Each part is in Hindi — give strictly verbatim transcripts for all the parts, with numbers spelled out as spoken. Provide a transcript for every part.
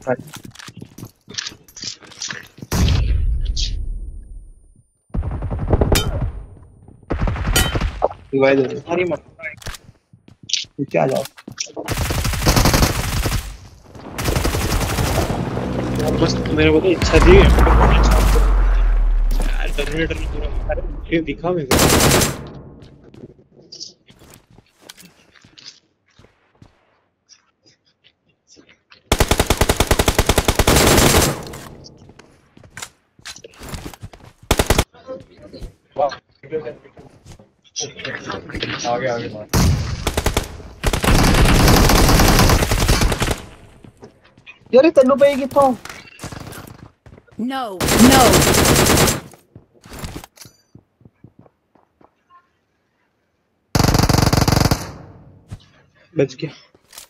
रिवाइव दे अरे मत नीचे आ जाओ। मस्त मेरे को तो इच्छा थी यार टर्मिनेटर में पूरा अरे ये दिखा मेरे को। आगे आगे यार तेनू पे किथों नो नो बच गया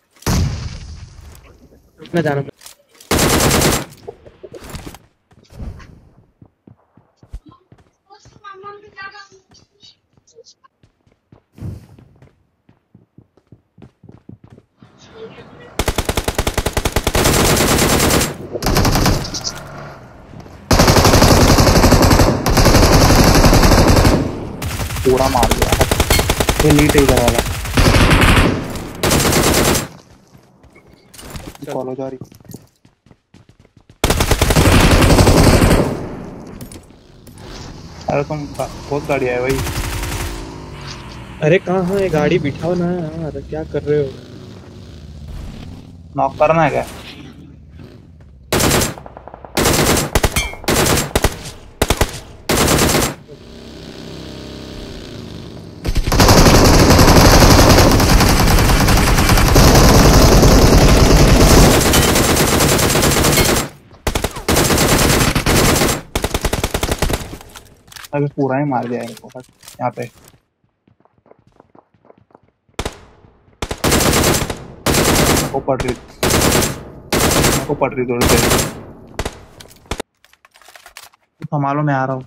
मैं जाना पूरा मार दिया ये लीड इधर वाला फॉलो जा रही। अरे तुम बहुत गाड़ी है भाई। अरे कहाँ है गाड़ी बिठाओ ना यार क्या कर रहे हो। नॉक करना है क्या। अभी पूरा ही मार दिया इनको बस यहाँ पे। को पड़ रही को पड़ रही थोड़ी देर संभालो मैं आ रहा हूँ।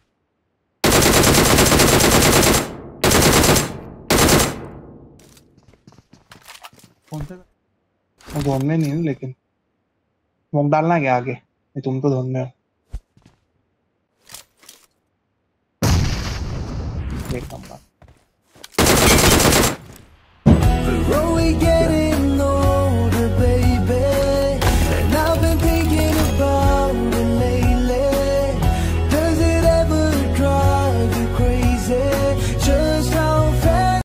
कौन सा जोन में नहीं हूँ लेकिन स्मोक डालना है क्या आगे तुम तो जोन में हो।